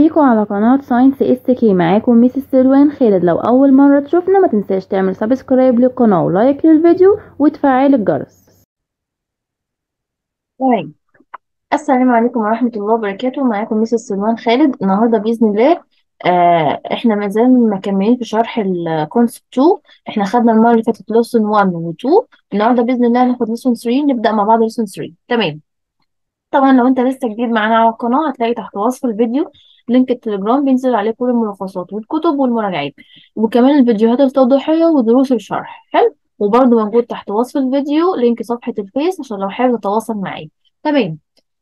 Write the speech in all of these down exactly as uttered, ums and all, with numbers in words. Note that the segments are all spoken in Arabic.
بيكم على قناة ساينس اس كي. معاكم ميس سلوان خالد. لو اول مرة تشوفنا ما تنساش تعمل سبسكرايب للقناة ولايك للفيديو وتفعل الجرس. طيب، السلام عليكم ورحمة الله وبركاته. معاكم ميس سلوان خالد. النهاردة بإذن الله آه احنا ما زال مكملين في شرح الكونسبت اتنين. احنا خدنا المرة اللي فاتت لسون واحد و اتنين. النهاردة بإذن الله هناخد لسون تلاتة، نبدأ مع بعض لسون تلاتة. تمام. طبعا لو انت لسه جديد معانا على القناة هتلاقي تحت وصف الفيديو لينك التليجرام بينزل عليه كل الملخصات والكتب والمراجعات، وكمان الفيديوهات التوضيحية ودروس الشرح. حلو. وبرضه موجود تحت وصف الفيديو لينك صفحة الفيس عشان لو حابب تتواصل معايا. تمام.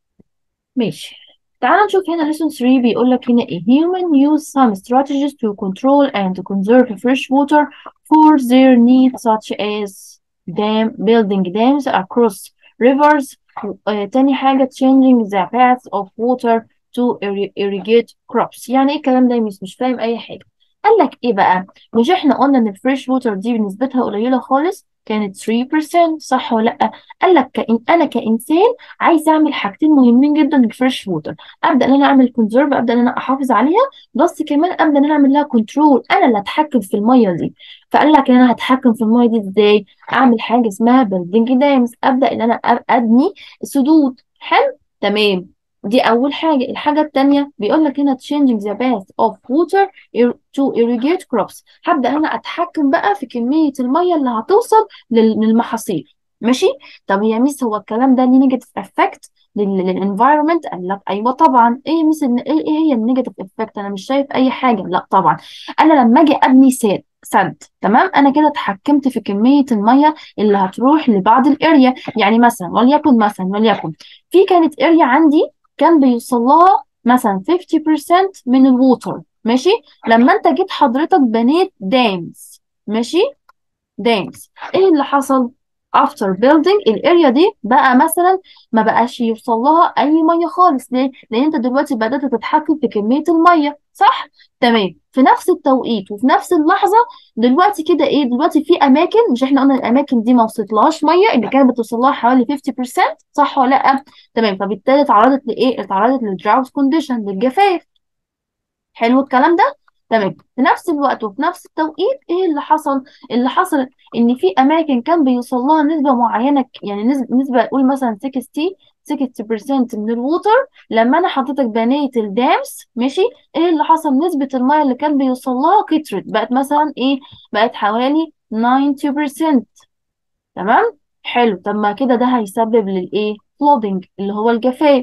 ماشي. تعال نشوف هنا lesson تلاتة. بيقول لك هنا ايه: human use some strategies to control and conserve fresh water for their needs such as dam building dams across rivers. آه تاني حاجة changing the path of water to irri- irrigate crops. يعني ايه الكلام ده يا ميس؟ مش فاهم اي حاجة. قال لك ايه بقى؟ مش احنا قلنا ان الفريش ووتر دي نسبتها قليلة خالص، كانت تلاتة بالمية، صح ولا لا؟ قال لك كإن انا كإنسان عايزه اعمل حاجتين مهمين جدا للفريش ووتر. ابدا ان انا اعمل كونزرف، ابدا ان انا احافظ عليها، بس كمان ابدا ان انا اعمل لها كنترول، انا اللي اتحكم في الميه دي. فقال لك ان انا هتحكم في الميه دي ازاي؟ اعمل حاجه اسمها بيلدينج دامز، ابدا ان انا أ- ابني سدود. حلو. تمام. دي اول حاجه. الحاجه التانيه بيقول لك هنا changing the path of water ir- to irrigate crops. هبدا ان انا اتحكم بقى في كميه الميه اللي هتوصل لل- للمحاصيل. ماشي. طب يا ميس هو الكلام ده ليه نيجاتيف افكت للانفايرمنت؟ قال لك ايوه طبعا. ايه يا ميس إن- ايه إيه هي النيجاتيف افكت؟ انا مش شايف اي حاجه. لا طبعا. انا لما اجي ابني سد سد تمام، انا كده اتحكمت في كميه الميه اللي هتروح لبعض الاريا. يعني مثلا وليكن مثلا وليكن في كانت اريا عندي كان بيوصل لها مثلا خمسين بالمية من الووتر. ماشي. لما انت جيت حضرتك بنيت دامز، ماشي، دامز، ايه اللي حصل؟ after building الاريا دي بقى مثلا ما بقاش يوصل لها اي ميه خالص. ليه؟ لان انت دلوقتي بدات تتحكم في كميه الميه، صح؟ تمام. في نفس التوقيت وفي نفس اللحظه دلوقتي كده ايه؟ دلوقتي في اماكن، مش احنا قلنا الاماكن دي ما وصلتلهاش ميه، اللي كانت بتوصل لها حوالي خمسين بالمية، صح ولا لا؟ تمام. فبالتالي اتعرضت لايه؟ اتعرضت للدراوت كونديشن، للجفاف. حلو الكلام ده. تمام. في نفس الوقت وفي نفس التوقيت ايه اللي حصل؟ اللي حصل ان في اماكن كان بيوصل لها نسبه معينه، ك- يعني نسبه نسبه نقول مثلا ستين ستين بالمية من الووتر. لما انا حضرتك بنيت الدامز، ماشي، ايه اللي حصل؟ نسبه الميه اللي كان بيوصل لها كترت، بقت مثلا ايه؟ بقت حوالي تسعين بالمية. تمام. حلو. طب ما كده ده هيسبب للايه؟ flooding اللي هو الجفاف.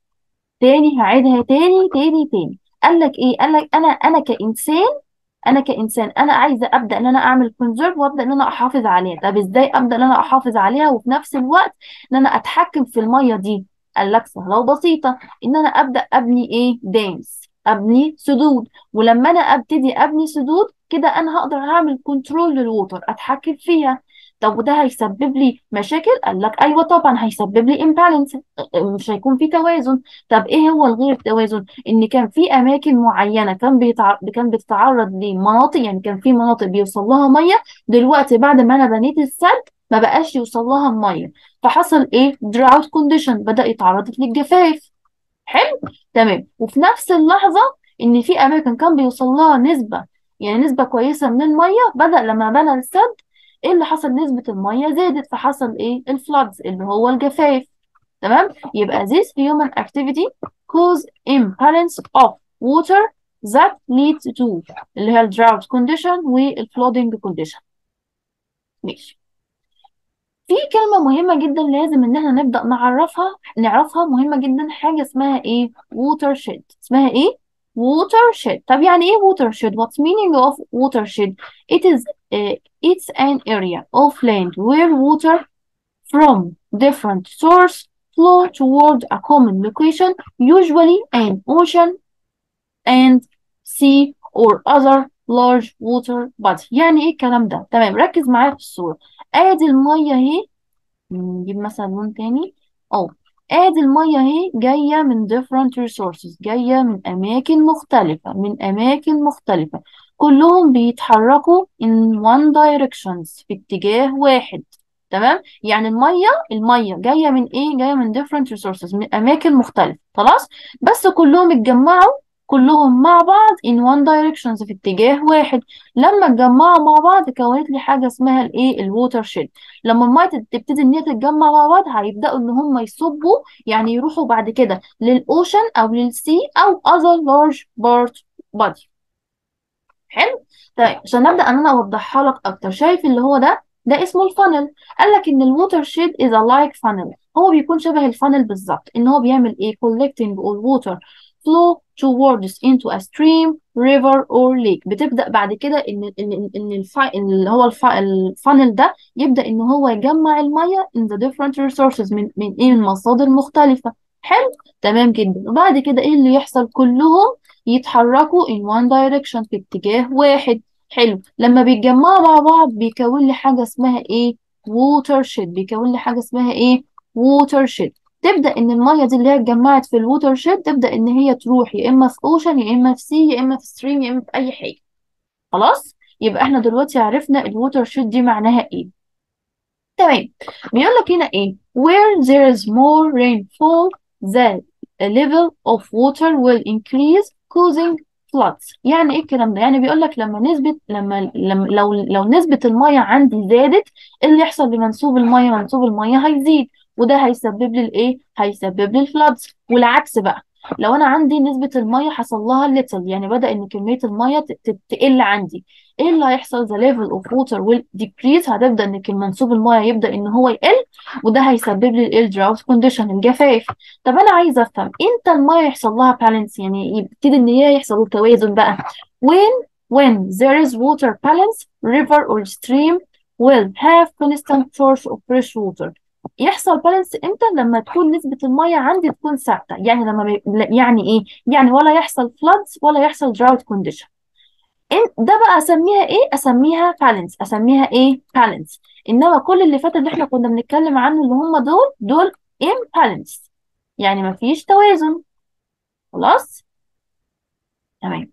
تاني هعيدها تاني تاني تاني. قال لك ايه؟ قال لك انا انا كانسان، انا كانسان انا عايزه ابدا ان انا اعمل كونزرف وابدا ان انا احافظ عليها. طب ازاي ابدا ان انا احافظ عليها وفي نفس الوقت ان انا اتحكم في الميه دي؟ قال لك سهله وبسيطه، ان انا ابدا ابني ايه؟ دامز، ابني سدود. ولما انا ابتدي ابني سدود كده انا هقدر اعمل كنترول للوتر، اتحكم فيها. طب وده هيسبب لي مشاكل؟ قال لك ايوه طبعا هيسبب لي امبالانس، مش هيكون في توازن. طب ايه هو الغير التوازن؟ ان كان في اماكن معينه كان بيتع... كان بتتعرض لمناطق، يعني كان في مناطق بيوصل لها ميه، دلوقتي بعد ما انا بنيت السد ما بقاش يوصل لها ميه، فحصل ايه؟ drought condition، بدأ يتعرض للجفاف. حلو. تمام. وفي نفس اللحظه ان في اماكن كان بيوصل لها نسبه، يعني نسبه كويسه من الميه، بدأ لما بنى السد ايه اللي حصل؟ نسبه الميه زادت، فحصل ايه؟ الفلودز اللي هو الجفاف. تمام. يبقى this human activity cause imbalance of water that leads to اللي هي ال drought condition وال flooding condition. ماشي. في كلمة مهمة جدا لازم ان احنا نبدأ نعرفها نعرفها مهمة جدا. حاجة اسمها ايه؟ watershed. اسمها ايه؟ watershed. طب يعني ايه watershed؟ what's meaning of watershed? It is uh, it's an area of land where water from different source flow toward a common location, usually an ocean and sea or other large water body. يعني ايه الكلام ده؟ تمام. ركز معايا في الصورة. ادي المية اهي، نجيب مثلا لون تاني. اه ادي المية اهي جاية من different resources، جاية من اماكن مختلفة، من اماكن مختلفة، كلهم بيتحركوا in one directions، في اتجاه واحد. تمام. يعني المية المية جاية من ايه؟ جاية من different resources، من اماكن مختلفة. خلاص. بس كلهم اتجمعوا كلهم مع بعض in one direction في اتجاه واحد. لما اتجمعوا مع بعض كونت لي حاجة اسمها الايه الووتر شيد. لما المية تبتدي ان هي تتجمع مع بعض هيبدأوا ان هم يصبوا، يعني يروحوا بعد كده للأوشن او للسي او other large part body. حلو. طيب عشان نبدأ ان انا اوضحها لك اكتر، شايف اللي هو ده ده اسمه الفانل. قال لك ان الووتر شيد is a like funnel، هو بيكون شبه الفانل بالظبط. ان هو بيعمل ايه collecting all water flow towards into a stream river or lake. بتبدأ بعد كده ان ان ان الف... اللي هو الف... الفانل ده يبدأ ان هو يجمع المية in the different resources من من ايه من مصادر مختلفة. حلو. تمام جدا. وبعد كده ايه اللي يحصل؟ كلهم يتحركوا in one direction في اتجاه واحد. حلو. لما بيتجمعوا مع بعض بيكون لي حاجة اسمها ايه watershed. بيكون لي حاجة اسمها ايه watershed. تبدأ ان المية دي اللي هي اتجمعت في الووترشيد تبدأ ان هي تروح يا اما في اوشن يا اما في سي يا اما في ستريم يا اما في اي حاجة. خلاص. يبقى احنا دلوقتي عرفنا الووترشيد دي معناها ايه. تمام. بيقول لك هنا ايه where there is more rainfall the level of water will increase causing floods. يعني ايه الكلام ده؟ يعني بيقول لك لما نسبة لما لما لو لو نسبة المية عندي زادت، إيه اللي يحصل لمنسوب المية؟ منسوب المية هيزيد، وده هيسبب لي الايه؟ هيسبب لي الفلودز. والعكس بقى، لو انا عندي نسبة المية حصل لها little، يعني بدأ ان كمية المية ت- ت- تقل عندي، ايه اللي هيحصل؟ the level of water will decrease. هتبدأ ان منسوب المياه يبدأ ان هو يقل، وده هيسبب لي الايه drought condition الجفاف. طب انا عايزه افهم امتى المياه يحصل لها balance، يعني يبتدي ان هي يحصل توازن بقى. when when there is water balance river or stream will have constant source of fresh water. يحصل بالانس امتى؟ لما تكون نسبة المية عندي تكون ثابتة. يعني لما بي... يعني ايه؟ يعني ولا يحصل floods ولا يحصل drought condition. إن- ده بقى اسميها ايه؟ اسميها بالانس. اسميها ايه؟ بالانس. انما كل اللي فات اللي احنا كنا بنتكلم عنه اللي هم دول دول imbalance، يعني مفيش توازن. خلاص. تمام.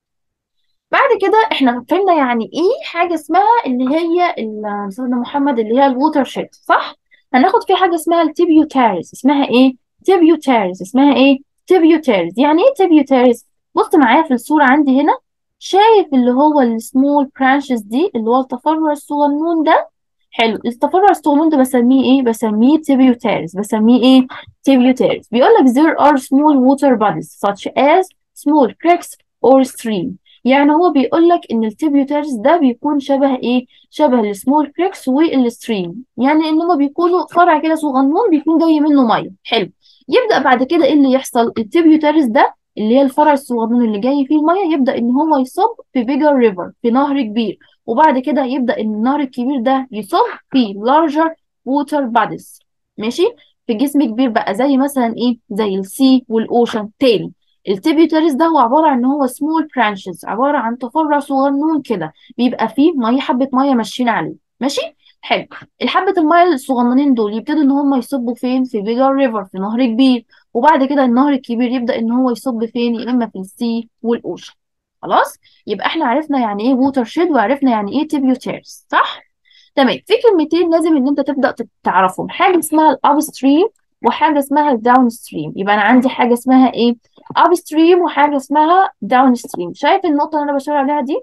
بعد كده احنا فهمنا يعني ايه حاجه اسمها اللي هي ال- سيدنا محمد اللي هي الووتر شيد، صح؟ هناخد في حاجه اسمها التيبيوتاريز. اسمها ايه؟ تيبيوتاريز. اسمها ايه؟ تيبيوتاريز. يعني ايه تيبيوتاريز؟ بص معايا في الصوره عندي هنا، شايف اللي هو السمول برانشز دي اللي هو التفرع الصغنون ده؟ حلو. التفرع الصغنون ده بسميه ايه؟ بسميه تيبيوتاريز. بسميه ايه؟ تيبيوتاريز. بيقول لك there are small water bodies such as small creeks or stream. يعني هو بيقول لك ان التريبيوتاريز ده بيكون شبه ايه؟ شبه السمول كريكس والستريم، يعني ان هما بيكونوا فرع كده صغنون بيكون جاي منه ميه. حلو. يبدا بعد كده ايه اللي يحصل؟ التريبيوتاريز ده اللي هي الفرع الصغنون اللي جاي فيه الميه يبدا ان هو يصب في بيجر ريفر، في نهر كبير. وبعد كده يبدا ان النهر الكبير ده يصب في لارجر ووتر باديز. ماشي. في جسم كبير بقى زي مثلا ايه؟ زي السي والاوشن تاني. التريبيوتاريز ده هو عبارة عن ان هو سمول برانشز، عبارة عن تفرع صغنون كده بيبقى فيه مية، حبة مية ماشيين عليه. ماشي. حلو. الحبة المية الصغننين دول يبتدوا ان هم يصبوا فين؟ في بيجر ريفر، في نهر كبير. وبعد كده النهر الكبير يبدأ ان هو يصب فين؟ يا اما في السي والاوشن. خلاص. يبقى احنا عرفنا يعني ايه ووتر شيد وعرفنا يعني ايه تريبيوتاريز، صح؟ تمام. في كلمتين لازم ان انت تبدأ تعرفهم، حاجة اسمها الاب ستريم وحاجة اسمها الداون ستريم. يبقى انا عندي حاجة اسمها ايه؟ اب ستريم وحاجه اسمها داون ستريم. شايف النقطه اللي انا بشاور عليها دي؟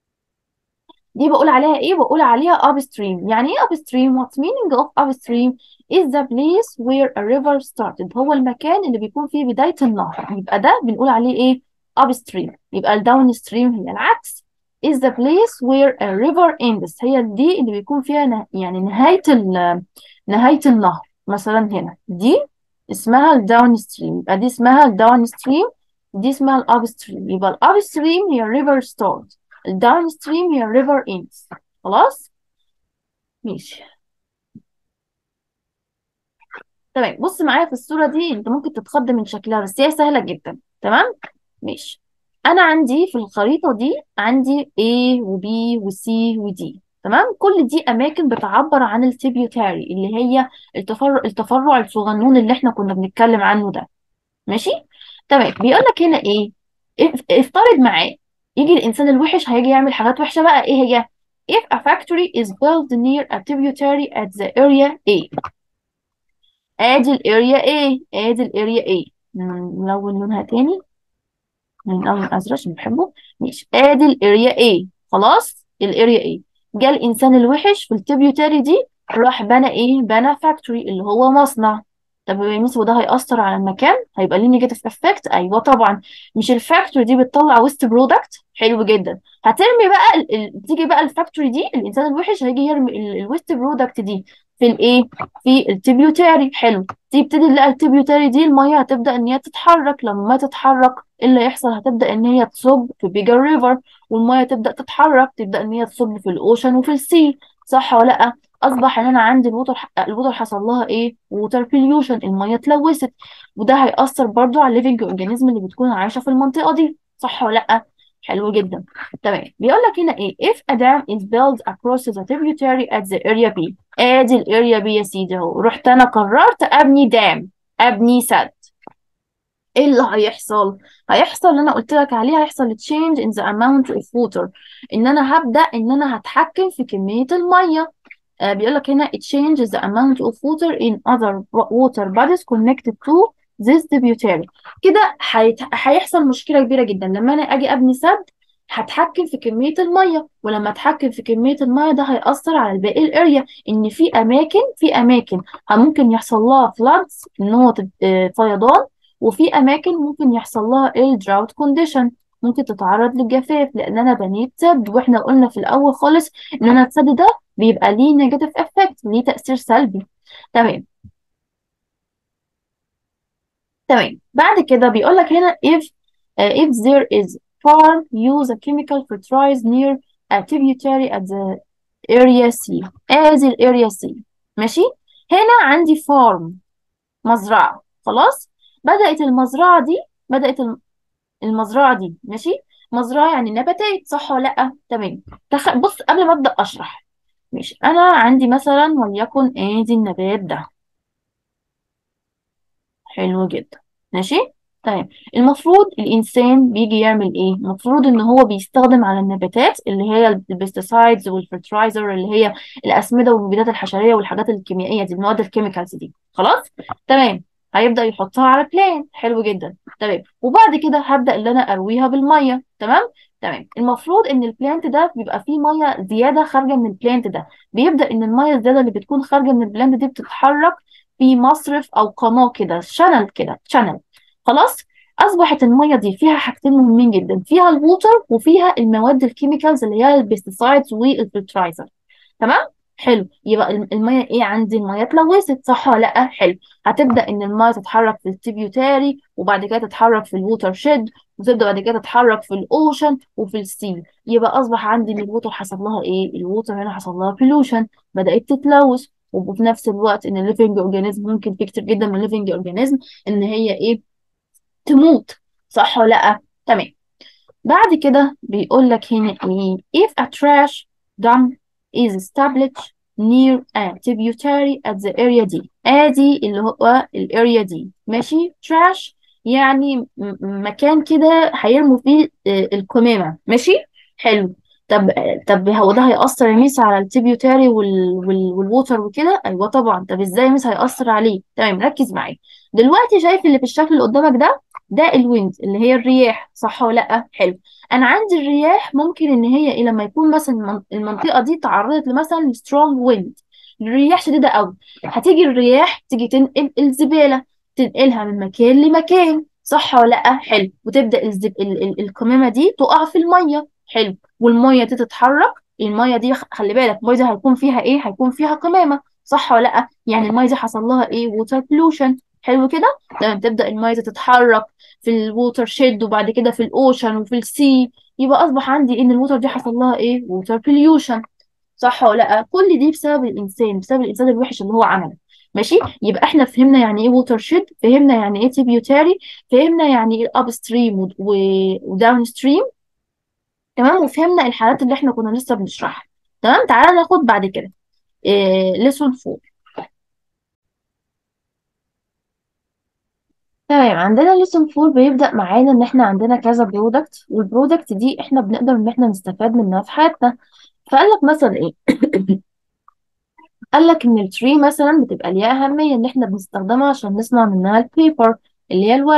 دي بقول عليها ايه؟ بقول عليها اب ستريم. يعني ايه اب ستريم؟ what meaning of upstream is the place where a river started. هو المكان اللي بيكون فيه بدايه النهر، يبقى ده بنقول عليه ايه؟ اب ستريم. يبقى الداون ستريم هي العكس، is the place where a river ends. هي دي اللي بيكون فيها نه... يعني نهايه ال... نهايه النهر. مثلا هنا دي اسمها الداون ستريم، يبقى دي اسمها الداون ستريم، دي اسمها الاب ستريم. يبقى الاب ستريم هي river start، الداون ستريم هي الريفر اندز. خلاص. ماشي. تمام. بص معايا في الصورة دي، انت ممكن تتخض من شكلها بس هي سهلة جدا. تمام. ماشي. انا عندي في الخريطة دي عندي A و B و C و D. تمام. كل دي اماكن بتعبر عن التريبيوتاري اللي هي التفرع التفرع الصغنون اللي احنا كنا بنتكلم عنه ده. ماشي. تمام. بيقول لك هنا ايه؟ اف- افترض معاه يجي الانسان الوحش هيجي يعمل حاجات وحشه بقى. ايه هي؟ if a factory is built near a tributary at the area A. ادي الاريا A، ادي الاريا A. نلون لونها تاني. من الأول الأزرق عشان بحبه. ماشي، ادي الاريا A. خلاص، الاريا A. جه الإنسان الوحش في التبيوتري دي، راح بنى ايه؟ بنى فاكتوري اللي هو مصنع. طب يا ميس وده هيأثر على المكان؟ هيبقى ليه نيجاتيف افكت؟ ايوه طبعا. مش الفاكتوري دي بتطلع ويست برودكت؟ حلو جدا. هترمي بقى ال... ال... تيجي بقى الفاكتوري دي، الانسان الوحش هيجي يرمي الويست برودكت دي في الايه؟ في التبيوتري. حلو. تبتدي نلاقي التبيوتري دي الميه هتبدا ان هي تتحرك. لما تتحرك ايه اللي يحصل؟ هتبدا ان هي تصب في بيجر ريفر، والميه تبدا تتحرك، تبدا ان هي تصب في الاوشن وفي السي. صح ولا لا؟ اصبح ان انا عندي الوتر الوتر حصل لها ايه؟ ووتر بوليوشن، الميه اتلوثت. وده هيأثر برضو على الليفنج اورجانيزم اللي بتكون عايشه في المنطقه دي. صح ولا لا؟ حلو جدا. تمام. بيقول لك هنا ايه؟ if a dam is built across the tributary at the area B. ادي الاريا بي يا سيدي اهو. رحت انا قررت ابني دام، ابني سد. ايه اللي هيحصل؟ هيحصل اللي انا قلت لك عليه، هيحصل change in the amount of water. ان انا هبدأ ان انا هتحكم في كمية المية. آه بيقول لك هنا it changes the amount of water in other water bodies connected to this tributary. كده هيت- هيحصل مشكلة كبيرة جدا. لما انا اجي ابني سد، هتحكم في كمية المية، ولما اتحكم في كمية المية ده هيأثر على باقي الاريا. ان في اماكن في اماكن ممكن يحصل لها floods، ان هو تب- آه، فيضان. وفي اماكن ممكن يحصل لها ايه؟ drought condition، ممكن تتعرض للجفاف، لان انا بنيت سد. واحنا قلنا في الاول خالص ان انا السد ده بيبقى ليه نيجاتيف افكت، ليه تأثير سلبي. تمام. تمام. بعد كده بيقول لك هنا if uh, if there is farm use a chemical fertilizer near a tributary at the area C. ادي الاريا C. ماشي. هنا عندي farm، مزرعة. خلاص. بدأت المزرعة دي بدأت الم- المزرعة دي ماشي. مزرعة يعني نباتات. صح ولا لأ؟ تمام. تخ... بص قبل ما أبدأ أشرح. ماشي، أنا عندي مثلا وليكن ادي النبات ده. حلو جدا. ماشي. طيب، المفروض الانسان بيجي يعمل ايه؟ المفروض ان هو بيستخدم على النباتات اللي هي البيستسايدز والفرترايزر، اللي هي الاسمده والمبيدات الحشريه والحاجات الكيميائيه دي، المواد الكيميكالز دي. خلاص. تمام. هيبدا يحطها على بلان. حلو جدا. تمام. وبعد كده هبدا ان انا ارويها بالميه. تمام. تمام. المفروض ان البلانت ده بيبقى فيه ميه زياده خارجه من البلانت ده. بيبدا ان الميه الزياده اللي بتكون خارجه من البلانت دي بتتحرك في مصرف او قناه كده، شانل كده، شانل. خلاص. اصبحت الميه دي فيها حاجتين مهمين جدا، فيها الووتر وفيها المواد الكيميكالز اللي هي البيستيسايدز والفلترايزر. تمام. حلو. يبقى الم- الميه ايه عندي؟ الميه اتلوثت. صح ولا لا؟ حلو. هتبدا ان الميه تتحرك في التريبيوتاري، وبعد كده تتحرك في الووتر شيد، وتبدا بعد كده تتحرك في الاوشن وفي السي. يبقى اصبح عندي ان الووتر حصل لها ايه؟ الووتر هنا حصل لها بولوشن، بدات تتلوث. وفي نفس الوقت ان الليفنج اورجانيزم، ممكن في كتير جدا من الليفنج اورجانيزم ان هي ايه؟ تموت. صح ولا لا؟ تمام. بعد كده بيقول لك هنا ايه؟ if a trash dump is established near a tributary at the area دي. ادي اللي هو الاريا دي. ماشي. trash يعني م- م- مكان كده هيرموا فيه آه، القمامة. ماشي. حلو. طب طب هو ده هيأثر يا ميس على التريبيوتاري وال... وال... والووتر وكده؟ ايوه طبعا. طب ازاي يا ميس هيأثر عليه؟ تمام، ركز معايا. دلوقتي شايف اللي في الشكل اللي قدامك ده؟ ده الويند اللي هي الرياح. صح ولا لا؟ حلو. انا عندي الرياح ممكن ان هي ايه؟ لما يكون مثلا المن- المنطقه دي تعرضت لمثلا سترونج ويند، رياح شديده قوي، هتيجي الرياح تيجي تنقل الزباله، تنقلها من مكان لمكان. صح ولا لا؟ حلو. وتبدا الزب... ال... ال... القمامه دي تقع في الميه. حلو. والميه دي تتحرك. الميه دي خ- خلي بالك، الميه دي هيكون فيها ايه؟ هيكون فيها قمامه. صح ولا لا؟ يعني الميه دي حصل لها ايه؟ ووتر بولوشن. حلو كده. لما تبدا الميه دي تتحرك في الووتر شيد، وبعد كده في الاوشن وفي السي، يبقى اصبح عندي ان الووتر دي حصل لها ايه؟ ووتر بوليوشن. صح ولا لا؟ كل دي بسبب الانسان، بسبب الانسان الوحش اللي هو عمله. ماشي. يبقى احنا فهمنا يعني ايه ووتر شيد، فهمنا يعني ايه تريبيوتاري، فهمنا يعني ايه اب ستريم وداون ستريم. تمام. وفهمنا الحالات اللي احنا كنا لسه بنشرحها. تمام. تعالى ناخد بعد كده إيه ليسون فور. تمام. عندنا ليسون فور بيبدأ معانا ان احنا عندنا كذا برودكت، والبرودكت دي احنا بنقدر ان احنا نستفاد منها في حياتنا. فقال لك مثلا ايه؟ قال لك ان التري مثلا بتبقى ليها اهميه، ان احنا بنستخدمها عشان نصنع منها البيبر اللي هي الورق.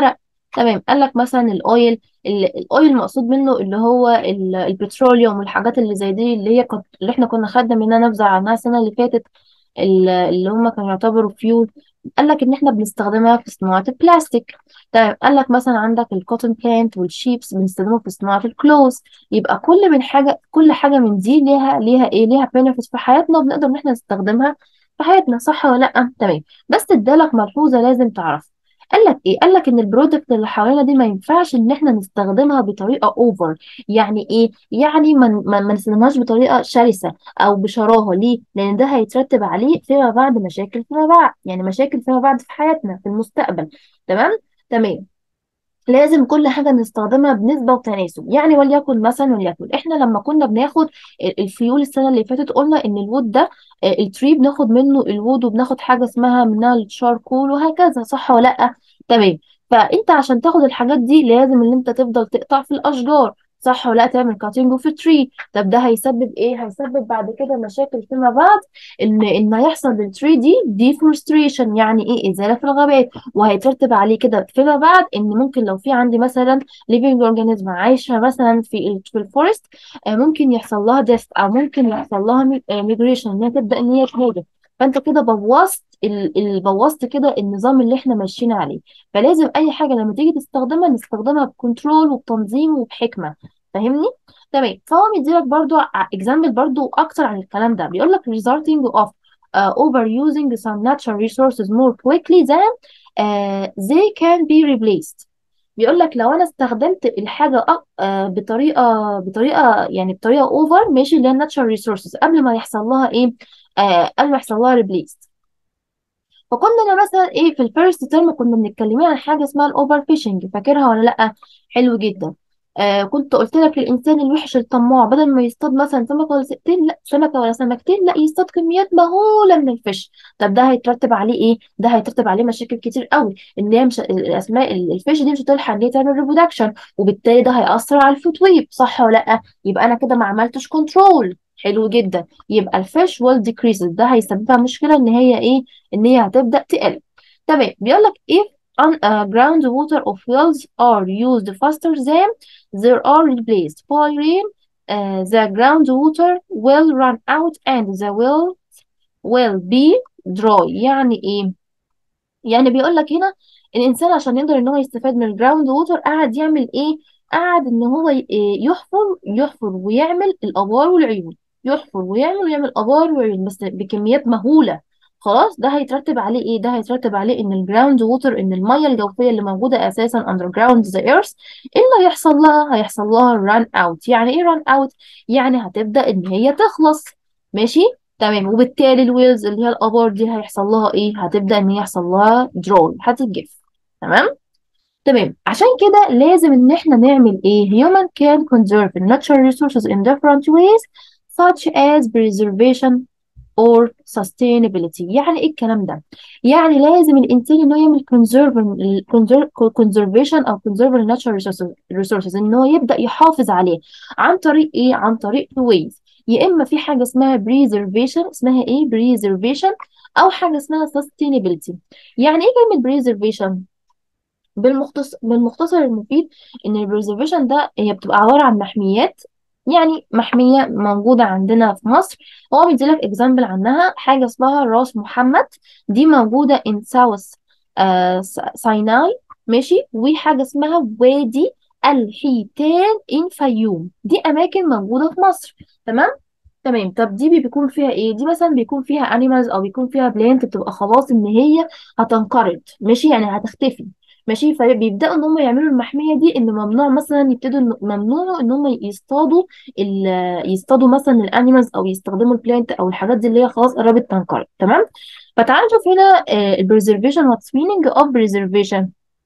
تمام. قال لك مثلا الاويل، ال- الاويل مقصود منه اللي هو ال- البتروليوم والحاجات اللي زي دي، اللي هي كنت اللي احنا كنا خدنا منها نبذه عنها السنه اللي فاتت، ال- اللي هم كانوا يعتبروا فيول. قال لك ان احنا بنستخدمها في صناعه البلاستيك. تمام. قال لك مثلا عندك الكوتون بلانت والشيبس بنستخدمه في صناعه الكلوز. يبقى كل من حاجه كل حاجه من دي ليها ليها ايه ليها بينفيت في حياتنا، وبنقدر ان احنا نستخدمها في حياتنا، صح ولا لا؟ تمام. بس ادالك ملحوظه لازم تعرفها. قال لك ايه؟ قال لك ان البرودكت اللي حوالينا دي ما ينفعش ان احنا نستخدمها بطريقه اوفر. يعني ايه؟ يعني ما ما ما نستخدمهاش بطريقه شرسه او بشراهه. ليه؟ لان ده هيترتب عليه فيما بعد مشاكل، فيما بعد يعني مشاكل فيما بعد في حياتنا في المستقبل. تمام. تمام. لازم كل حاجة نستخدمها بنسبة وتناسب. يعني وليكن مثلا وليكن احنا لما كنا بناخد ال- الفيول السنة اللي فاتت، قلنا ان الوود ده، آه، التري بناخد منه الوود، وبناخد حاجة اسمها منها الشاركول وهكذا، صح ولا لأ؟ تمام. فانت عشان تاخد الحاجات دي لازم ان انت تفضل تقطع في الاشجار، صح ولا لا؟ تعمل كاتينج في تري. طب ده هيسبب ايه؟ هيسبب بعد كده مشاكل فيما بعد، ان ان هيحصل للتري دي ديفورستريشن، يعني ايه؟ ازالة في الغابات. وهيترتب عليه كده فيما بعد ان ممكن لو في عندي مثلا living organism عايشه مثلا في ال في الفورست، آه، ممكن يحصل لها death، او ممكن يحصل لها ميجريشن، ان هي تبدا ان هي تهاجر. فانت كده بوظت ال- ال- بوظت كده النظام اللي احنا ماشيين عليه. فلازم اي حاجه لما تيجي تستخدمها نستخدمها بكنترول وبتنظيم وبحكمه. فاهمني؟ تمام. فهو مديلك برضو اكزامبل برضو اكتر عن الكلام ده. بيقول لك resulting of uh, overusing some natural resources more quickly than آه they can be replaced. بيقول لك لو انا استخدمت الحاجه أ- آه بطريقه بطريقه يعني بطريقه اوفر، ماشي، اللي هي natural resources، قبل ما يحصل لها ايه؟ آه قبل ما يحصل لها replaced. فكنا أنا مثلا ايه في الفيرست ترم كنا بنتكلمين عن حاجه اسمها الاوفر فيشنج، فاكرها ولا لا؟ حلو جدا. آه كنت قلت لك الانسان الوحش الطماع بدل ما يصطاد مثلا سمكه ولا سمكتين، لا سمكه ولا سمكتين، لا يصطاد كميات مهوله من الفيش. طب ده هيترتب عليه ايه؟ ده هيترتب عليه مشاكل كتير قوي، ان هي مش الاسماء ال- الفيش دي مش هتلحق ان هي تعمل ريبرودكشن، وبالتالي ده هيأثر على الفوت ويب، صح ولا لا؟ يبقى انا كده ما عملتش كنترول. حلو جدا. يبقى الفيش will decrease، ده هيسببها مشكله ان هي ايه؟ ان هي هتبدأ تقل. تمام. بيقول لك if on uh, groundwater of wells are used faster than they are replaced by rain, uh, the groundwater will run out and the well will be dry. يعني ايه؟ يعني بيقول لك هنا الانسان عشان يقدر ان هو يستفاد من الجراوند ووتر قعد يعمل ايه؟ قعد ان هو ي- إيه، يحفر يحفر ويعمل الابار والعيون، يحفر ويعمل ويعمل ابار وعيون بس بكميات مهوله. خلاص ده هيترتب عليه ايه؟ ده هيترتب عليه ان الجراوند ووتر، ان الميه الجوفيه اللي موجوده اساسا اندر جراوند ذا ايرث، ايه اللي هيحصل لها؟ هيحصل لها ران اوت. يعني ايه ران اوت؟ يعني هتبدا ان هي تخلص. ماشي. تمام. وبالتالي الويلز اللي هي الابار دي هيحصل لها ايه؟ هتبدا ان هي يحصل لها دراي، هتتجف. تمام. تمام. عشان كده لازم ان احنا نعمل ايه؟ human can conserve natural resources in different ways such as preservation or sustainability. يعني ايه الكلام ده؟ يعني لازم الانسان انه يعمل conserve conservation او conserve ال natural resources resources، ان هو يبدأ يحافظ عليه عن طريق ايه؟ عن طريق two ways. يا اما في حاجة اسمها preservation، اسمها ايه؟ preservation، او حاجة اسمها sustainability. يعني ايه كلمة preservation؟ بالمختصر بالمختصر المفيد ان البريزرفيشن ده هي بتبقى عباره عن محميات. يعني محميه موجوده عندنا في مصر. هو بيديلك اكزامبل عنها حاجه اسمها راس محمد، دي موجوده ان ساوث سيناء. ماشي. وحاجه اسمها وادي الحيتان ان فيوم، دي اماكن موجوده في مصر. تمام. تمام. طب دي بي- بيكون فيها ايه؟ دي مثلا بيكون فيها انيمالز او بيكون فيها بلانت بتبقى خلاص ان هي هتنقرض، ماشي، يعني هتختفي. ماشي. فبيبداوا ان هم يعملوا المحميه دي ان ممنوع مثلا يبتدوا إن- ممنوع ان هم يصطادوا ال- يصطادوا مثلا الانيمالز او يستخدموا البلانت او الحاجات دي اللي هي خلاص قربت تنقرض. تمام. فتعالوا نشوف هنا البريزرفيشن. واتس مينينج اوف بريزرفيشن؟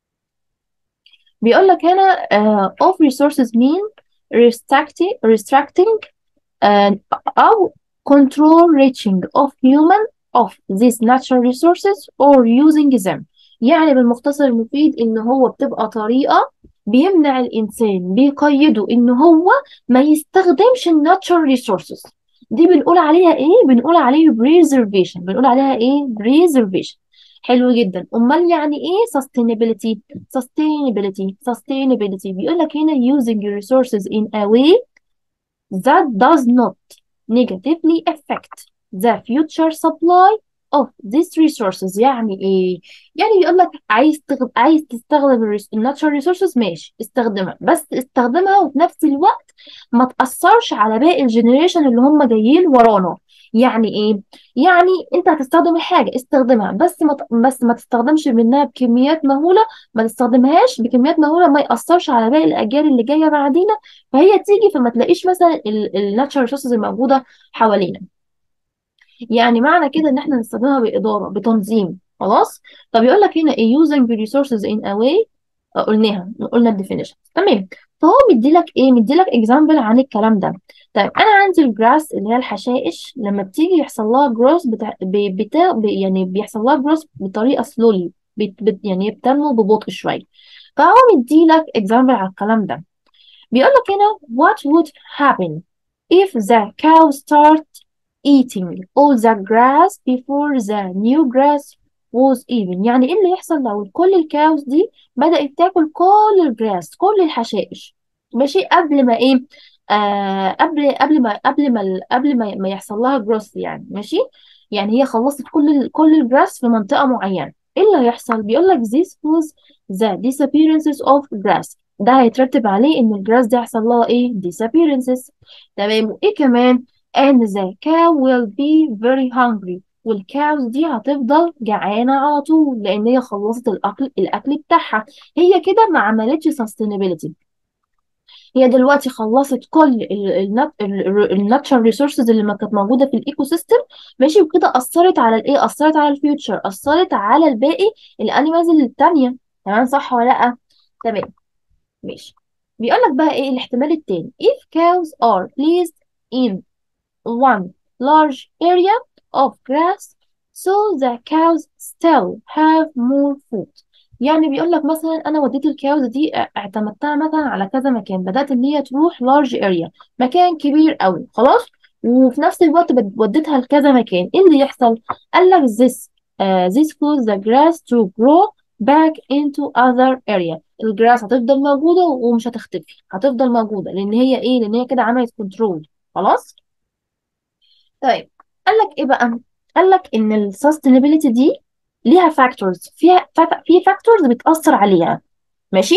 بيقول لك هنا آه, of resources mean restricting restricting and أو control reaching of human of these natural resources or using them. يعني بالمختصر المفيد إن هو بتبقى طريقة بيمنع الإنسان، بيقيده إن هو ما يستخدمش ال natural resources. دي بنقول عليها إيه؟ بنقول عليه preservation. بنقول عليها إيه؟ preservation. حلو جدا. امال يعني ايه sustainability؟ sustainability sustainability بيقول لك هنا using your resources in a way that does not negatively affect the future supply of these resources. يعني ايه؟ يعني بيقول لك عايز تغ... عايز تستخدم الناتشورال ريسورسز، ماشي استخدمها، بس استخدمها وفي نفس الوقت ما تأثرش على باقي الجنريشن اللي هم جايين ورانا. يعني ايه؟ يعني انت هتستخدم الحاجه استخدمها، بس ما ت- بس ما تستخدمش منها بكميات مهوله، ما تستخدمهاش بكميات مهوله ما يأثرش على باقي الاجيال اللي جايه بعدينا، فهي تيجي فما تلاقيش مثلا الناتشورال ريسورسز الموجوده حوالينا. يعني معنى كده ان احنا نستخدمها بإدارة بتنظيم. خلاص. طب يقول لك هنا ايه using the resources in a way. آه، قلناها قلنا الديفينيشن تمام. فهو مديلك ايه، مديلك اكزامبل عن الكلام ده. طيب انا عندي الجراس اللي هي الحشائش لما بتيجي يحصل لها جروث بتاع ب- بتا... ب- يعني بيحصل لها جروث بطريقه سلولي، بت... بت... يعني بتنمو ببطء شويه. فهو مديلك اكزامبل على الكلام ده. بيقول لك هنا what would happen if the cow start eating all the grass before the new grass was even. يعني ايه اللي يحصل لو كل الكاوز دي بدأت تاكل كل الجراس، كل الحشائش، ماشي، قبل ما ايه، آه قبل قبل ما قبل ما ال- قبل ما ما يحصل لها جروث، يعني ماشي، يعني هي خلصت كل ال- كل الجراس في منطقة معينة. ايه اللي هيحصل؟ بيقول لك this was the disappearances of grass. ده هيترتب عليه ان الجراس دي هيحصل لها ايه disappearances. تمام. وايه كمان؟ and the cow will be very hungry. والكاوز دي هتفضل جعانة على طول لأن هي خلصت الأكل الأكل بتاعها. هي كده ما عملتش sustainability. هي دلوقتي خلصت كل الناتشرال ريسورسز اللي ما كانت موجودة في الإيكو سيستم، ماشي، وكده أثرت على الإيه؟ أثرت على الفيوتشر، أثرت على الباقي الأنيمالز التانية. تمام صح ولا لأ؟ تمام ماشي. بيقول لك بقى إيه الاحتمال التاني if cows are placed in one large area of grass so the cows still have more food. يعني بيقول لك مثلا انا وديت الكاوز دي ا- اعتمدتها مثلا على كذا مكان، بدأت ان هي تروح large area، مكان كبير قوي خلاص، وفي نفس الوقت بد- وديتها لكذا مكان. ايه اللي يحصل؟ قال لك this uh, this cause the grass to grow back into other area. الجراس هتفضل موجودة ومش هتختفي، هتفضل موجودة لان هي ايه، لان هي كده عملت كنترول. خلاص. طيب قال لك ايه بقى؟ قال لك ان السستينابيلتي دي ليها فاكتورز، فيها فا- في فاكتورز بتأثر عليها، ماشي.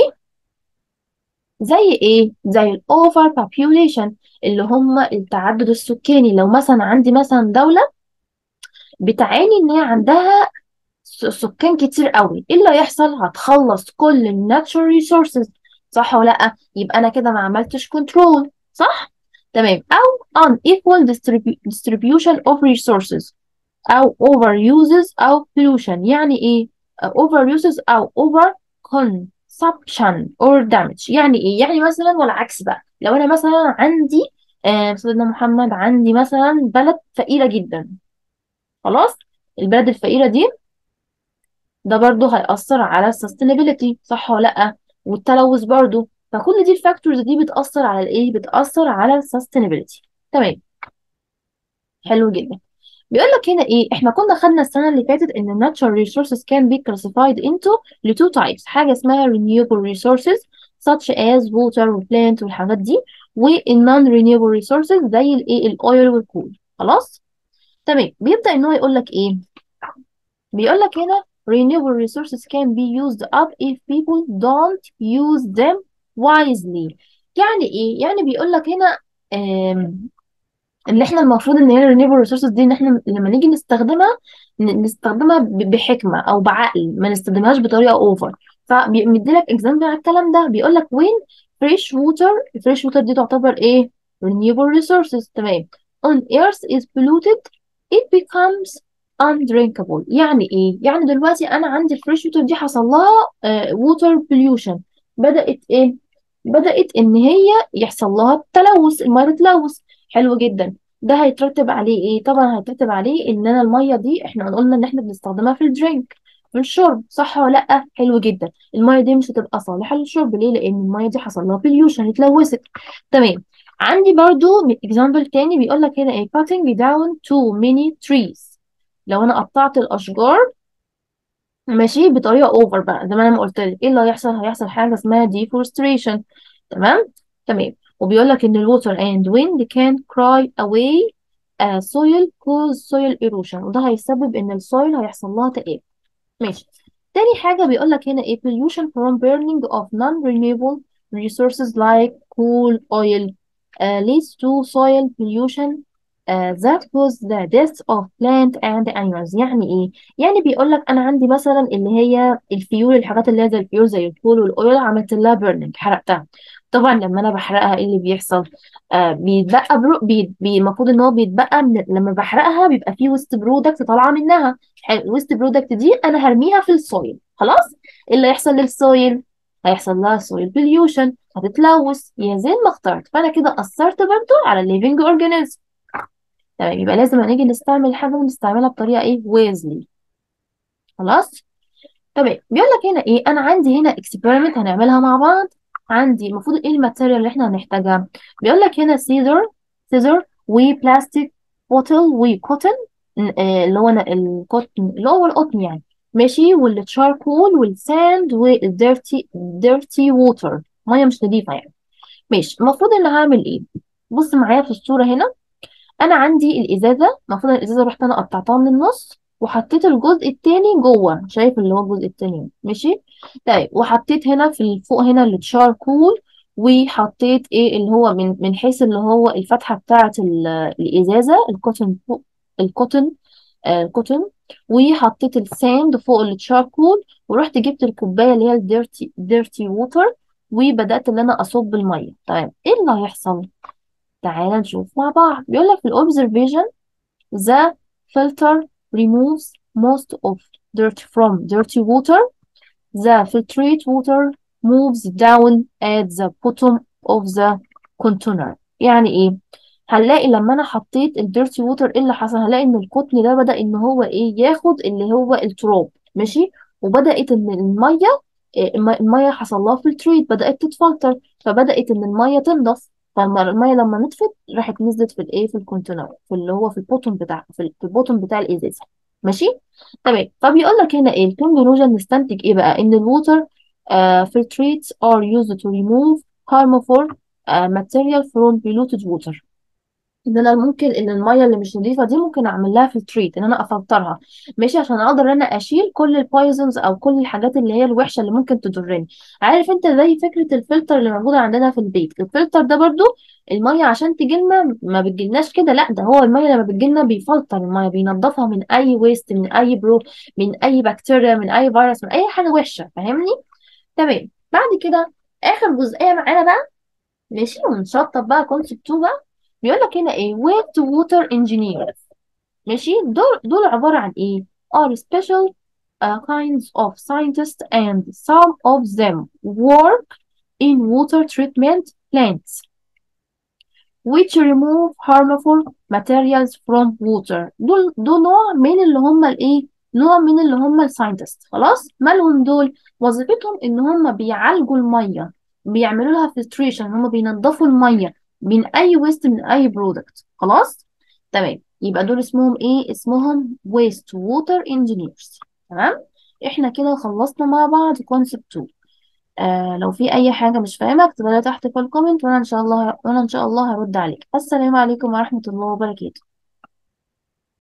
زي ايه؟ زي الاوفر population اللي هم التعدد السكاني. لو مثلا عندي مثلا دولة بتعاني ان هي عندها س- سكان كتير قوي، ايه اللي هيحصل؟ هتخلص كل الناتشورال ريسورسز، صح ولا لا؟ يبقى انا كده ما عملتش كنترول، صح؟ تمام. او unequal distribu- distribution of resources او over uses او pollution. يعني ايه آه، over uses او over consumption or damage؟ يعني ايه؟ يعني مثلا والعكس بقى، لو انا مثلا عندي آه سيدنا محمد، عندي مثلا بلد فقيرة جدا، خلاص، البلد الفقيرة دي ده برضو هيأثر على sustainability، صح ولا لأ؟ والتلوث برضو. فكل دي الفاكتورز دي بتأثر على الايه؟ بتأثر على sustainability. تمام. حلو جدا. بيقول لك هنا ايه، احنا كنا خدنا السنه اللي فاتت ان ال natural resources can be classified into ل two types. حاجه اسمها renewable resources such as water وplant والحاجات دي، وال non renewable resources زي الايه، الاويل والكول. خلاص. تمام. بيبدأ ان هو يقول لك ايه، بيقول لك هنا renewable resources can be used up if people don't use them wisely. يعني ايه؟ يعني بيقول لك هنا ان احنا المفروض ان هي الرينيوبل ريسورسز دي ان احنا لما نيجي نستخدمها ن- نستخدمها ب- بحكمه او بعقل، ما نستخدمهاش بطريقه اوفر. فبيدي لك اكزامبل على الكلام ده. بيقول لك وين فريش ووتر، الفريش ووتر دي تعتبر ايه؟ renewable resources. تمام. on earth is polluted it becomes undrinkable. يعني ايه؟ يعني دلوقتي انا عندي الفريش ووتر دي حصل لها ووتر بوليوشن، بدأت ايه؟ بدأت ان هي يحصل لها تلوث، الميه تتلوث. حلو جدا. ده هيترتب عليه ايه؟ طبعا هيترتب عليه ان انا الميه دي احنا قلنا ان احنا بنستخدمها في الدرينك، في الشرب، صح ولا لا؟ حلو جدا. الميه دي مش هتبقى صالحه للشرب، ليه؟ لان الميه دي حصل لها بليوشن، اتلوثت. تمام. عندي برضو اكزامبل تاني بيقول لك هنا ايه cutting down too many trees. لو انا قطعت الاشجار ماشي بطريقه اوفر بقى زي ما انا ما قلت لك. ايه اللي هيحصل؟ هيحصل حاجه اسمها deforestation. تمام. تمام. وبيقول لك ان الووتر and wind can cry away uh, soil cause soil erosion، وده هيسبب ان السويل هيحصل لها تآكل. ماشي. تاني حاجة بيقول لك هنا ايه pollution from burning of non-renewable resources like coal, oil uh, leads to soil pollution uh, that cause the death of plant and animals. يعني ايه؟ يعني بيقول لك انا عندي مثلا اللي هي الفيول، الحاجات اللي هي زي الفيول زي الكول والاويل، عملت لها burning، حرقتها. طبعا لما انا بحرقها ايه اللي بيحصل؟ آه بيتبقى برو بي بي- المفروض ان هو بيتبقى من لما بحرقها بيبقى فيه ويست برودكت طالعه منها. الويست برودكت دي انا هرميها في السويل. خلاص. ايه اللي هيحصل للسويل؟ هيحصل لها سويل بوليوشن، هتتلوث يا زين ما اخترت، فانا كده اثرت برضو على الليفنج اورجانيزم. تمام. يبقى لازم نيجي نستعمل حاجه نستعملها بطريقه ايه ويزلي. خلاص. تمام. بيقول لك هنا ايه، انا عندي هنا اكسبيرمنت هنعملها مع بعض. عندي المفروض ايه الماتيريال اللي احنا هنحتاجها. بيقول لك هنا سيزر سيزر وبلاستيك بوتل وكوتن، اللي هو أنا- الكوتن اللي هو القطن يعني. ماشي. والتشاركول والساند والديرتي ديرتي ووتر، ميه مش نظيفه يعني. ماشي. المفروض ان هعمل ايه؟ بص معايا في الصوره هنا. انا عندي الازازه، المفروض الازازه رحت انا قطعتها من النص وحطيت الجزء التاني جوه، شايف اللي هو الجزء التاني. ماشي. طيب. وحطيت هنا في الفوق هنا التشاركول، وحطيت ايه اللي هو من من حيث اللي هو الفتحه بتاعه ال- الازازه الكوتن فوق الكوتن آه الكوتن. وحطيت الساند فوق التشاركول، ورحت جبت الكوبايه اللي هي الديرتي ديرتي ووتر، وبدات ان انا اصب الميه. طيب ايه اللي هيحصل؟ تعالى نشوف مع بعض. بيقول لك في الأوبزرفيشن the filter removes most of dirt from dirty water. The filtrate water moves down at the bottom of the container. يعني ايه؟ هنلاقي لما انا حطيت الديرتي ووتر ايه اللي حصل؟ هنلاقي ان القطن ده بدأ ان هو ايه ياخد اللي هو التراب. ماشي. وبدأت ان المية إيه، الم- المية حصل لها فلتريت، بدأت تتفلتر، فبدأت ان المية تنضف. فالمية لما نطفت راحت نزلت في الايه في الكونتينر، في اللي هو في البوتوم بتاع في ال- في البوتوم بتاع الازازة. ماشي. تمام. فبيقول لك هنا ايه الكونكلوجن، نستنتج ايه بقى؟ ان الووتر filtrates are used to remove harmful uh, material from polluted water. ان انا ممكن ان الميه اللي مش نظيفه دي ممكن اعمل لها فلتريت، ان انا افلترها. ماشي. عشان اقدر ان انا اشيل كل البويزنز او كل الحاجات اللي هي الوحشه اللي ممكن تضرني. عارف انت زي فكره الفلتر اللي موجوده عندنا في البيت. الفلتر ده برضو الميه عشان تجيلنا ما بتجيلناش كده، لا ده هو الميه لما بتجيلنا بيفلتر الميه، بينضفها من اي ويست، من اي برو، من اي بكتيريا، من اي فيروس، من اي حاجه وحشه. فاهمني؟ تمام. بعد كده اخر جزئيه معانا بقى. ماشي. ونشطب بقى كونسبت اتنين بقى. بيقول لك هنا ايه waste water engineers. ماشي. دول دول عبارة عن ايه؟ are special uh, kinds of scientists and some of them work in water treatment plants which remove harmful materials from water. دول دول نوع من اللي هم الايه نوع من اللي هم الساينتست. خلاص. مالهم دول؟ وظيفتهم ان هم بيعالجوا الميه، بيعملوا لها فلتريشن، هم بينظفوا الميه من اي ويست، من اي برودكت. خلاص. تمام. يبقى دول اسمهم ايه؟ اسمهم waste water engineers. تمام. احنا كده خلصنا مع بعض كونسبت اتنين. آه لو في اي حاجة مش فاهمة اكتبها لي تحت في الكومنت، وانا ان شاء الله وانا ان شاء الله هرد عليك. السلام عليكم ورحمة الله وبركاته.